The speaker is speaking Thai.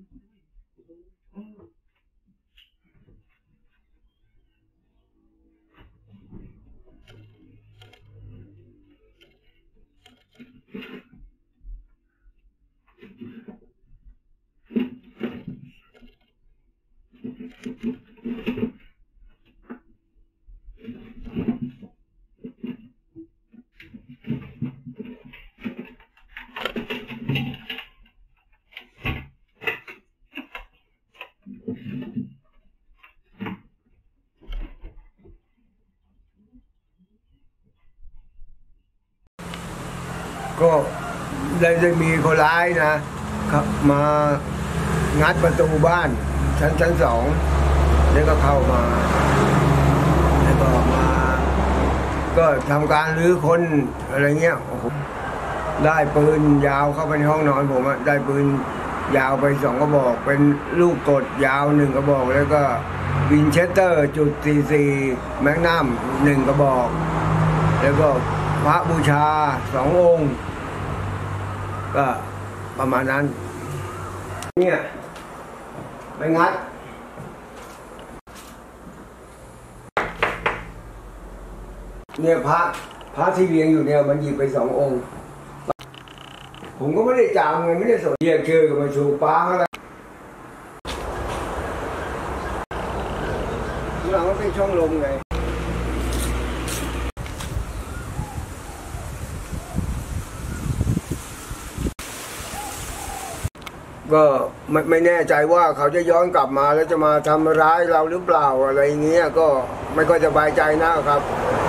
ก็ได้มีคนร้ายนะครับมางัดประตูบ้านชั้นสองแล้วก็เข้ามาแล้วก็มาก็ทำการรื้อค้นอะไรเงี้ยได้ปืนยาวเข้าไปในห้องนอนผมได้ปืนยาวไป2 กระบอกเป็นลูกกดยาว1 กระบอกแล้วก็วินเชสเตอร์.44แมกนัม1 กระบอกแล้วก็พระบูชา2 องค์ก็ประมาณนั้นเนี่ยไปงัดเนี่ยพระที่เลี้ยงอยู่เนี่ยมันหยิบไป2 องค์ผมก็ไม่ได้จำไงไม่ได้สนเรียกชื่อกับมาชูป้าอะไรหลังมันเป็นช่องลมไงก็ไม่แน่ใจว่าเขาจะย้อนกลับมาแล้วจะมาทำร้ายเราหรือเปล่าอะไรเงี้ยก็ไม่ก็สบายใจนะครับ